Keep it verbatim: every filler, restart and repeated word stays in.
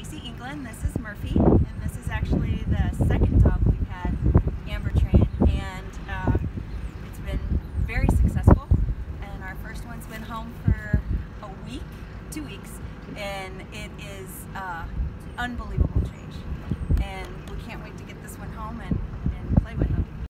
Dixie England. This is Murphy, and this is actually the second dog we've had Amber train, and uh, it's been very successful. And our first one's been home for a week, two weeks, and it is uh, unbelievable change. And we can't wait to get this one home and, and play with.